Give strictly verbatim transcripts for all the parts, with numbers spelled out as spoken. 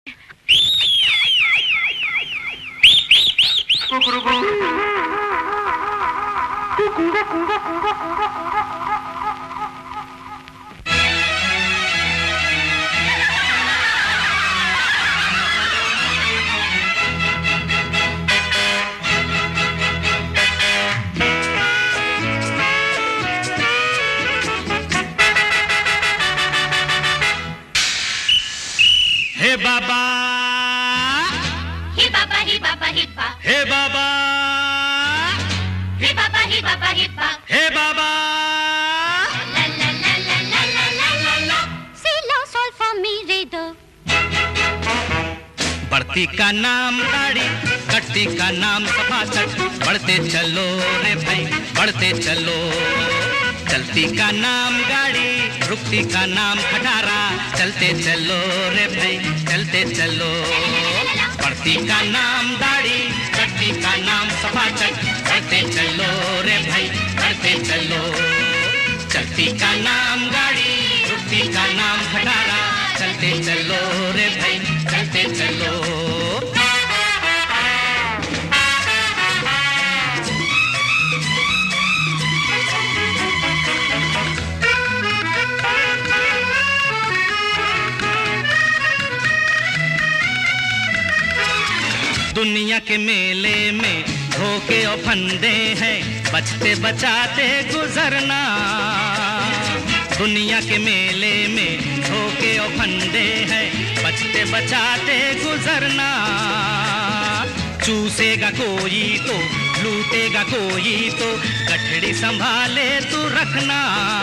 Hey Baba, hey Baba, hey Baba, hey Baba, hey Baba, hey Baba, hey Baba, hey Baba, hey Baba. La La La La La La La La La. See love solve for me re do। बढ़ती का नाम दाढ़ी, कटती का नाम सफाचट। बढ़ते चलो रे भाई, बढ़ते चलो। चलती का नाम गाड़ी, रुकती का नाम खटारा। चलते चलो रे भाई, चलते चलो। बढ़ती का नाम दाढ़ी, कटती का नाम सफाचट। बढ़ते चलो रे भाई, बढ़ते चलो। चलती का नाम गाड़ी, रुकती का नाम खटारा। चलते चलो रे भाई, चलते चलो। दुनिया के मेले में धोखे और फंदे हैं, बचते बचाते गुजरना। दुनिया के मेले में धोखे और फंदे हैं, बचते बचाते गुजरना। चूसेगा कोई तो लूटेगा कोई तो, गठड़ी संभाले तू रखना।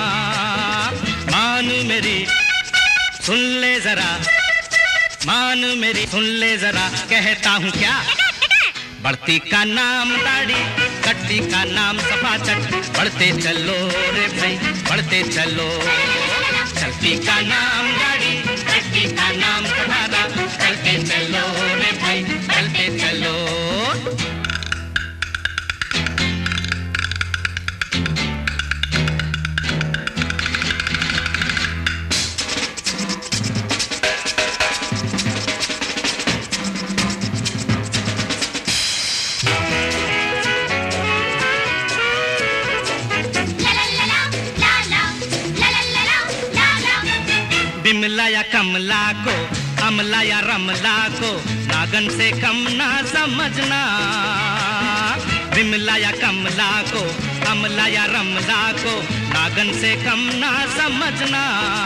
मान मेरी सुन ले जरा, मान मेरी सुन ले जरा, कहता हूँ क्या। बढ़ती का नाम दाढ़ी, कटती का नाम सफाचट। बढ़ते चलो रे भाई, बढ़ते चलो। चलती का नाम गाड़ी, कटती का नाम खटारा। चलते चलो रे भाई, चलते चलो। बिमला या कमला को, अमला या रमला को, नागन से कम ना समझना। बिमला या कमला को, अमला या रमला को, नागन से कम ना समझना।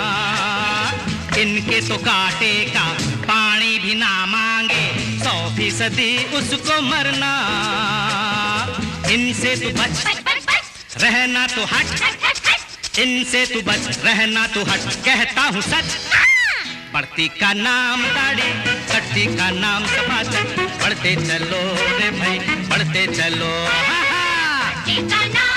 इनके तो कांटे का पानी भी ना मांगे, सौ फीसदी उसको मरना। इनसे तू बच, रहना तो हट। इनसे तू बच, रहना तो हट, कहता हूँ सच। बढ़ती का नाम दाढ़ी, कटती का नाम सफाचट। बढ़ते चलो रे भाई, बढ़ते चलो। हा हा।